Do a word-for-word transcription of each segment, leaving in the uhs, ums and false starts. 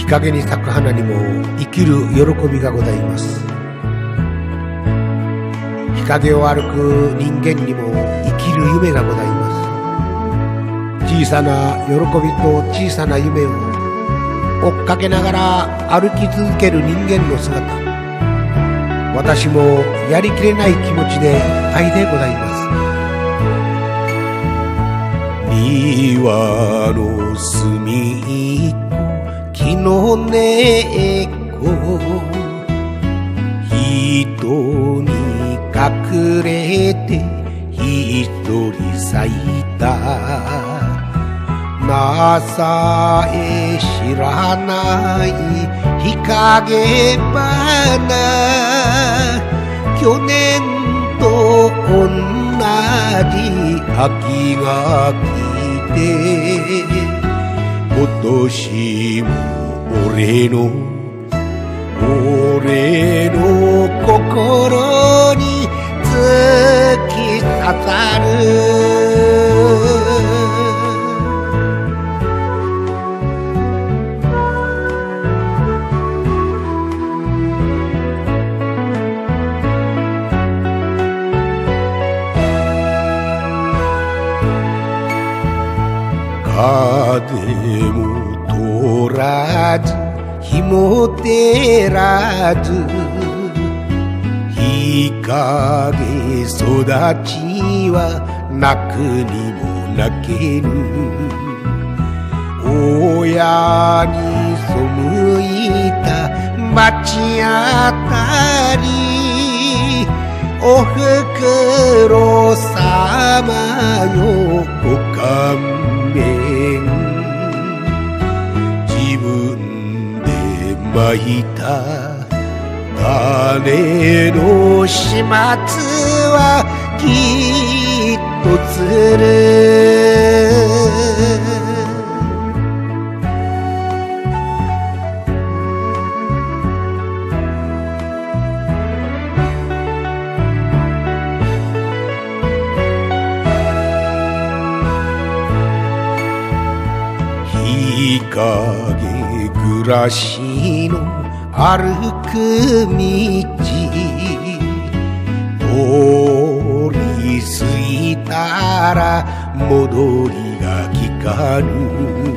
陰に咲く花にも生きる喜びがございます。日陰を歩く人間にも生きる夢がございます。小さな喜びと小さな夢を追っかけながら歩き続ける人間の姿、私もやりきれない気持ちでいっぱいでございます。庭の隅っこ木の根っこ、人に隠れて一人咲いた情え知らない日陰花、去年と同じ秋が来て、今年も俺の俺の心に突き刺さる。風も通らず日も照らず、日陰育ちは泣くにも泣けぬ。親に背いた街あたり、おふくろさまよご勘弁、自分でまいた種の始末はきっとつる。日陰暮らしの歩く道、通り過ぎたら戻りがきかぬ。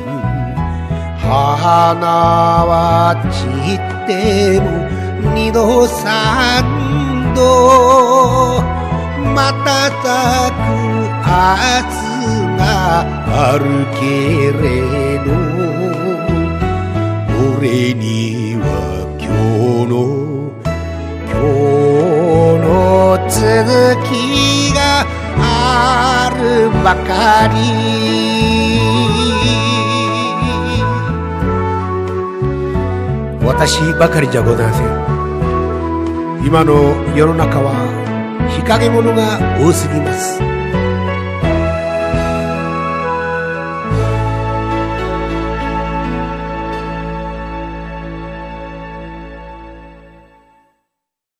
花は散っても二度三度、また咲く明日があるけれど、俺には今日の今日の続きがあるばかり。私ばかりじゃございません。今の世の中は日陰者が多すぎます。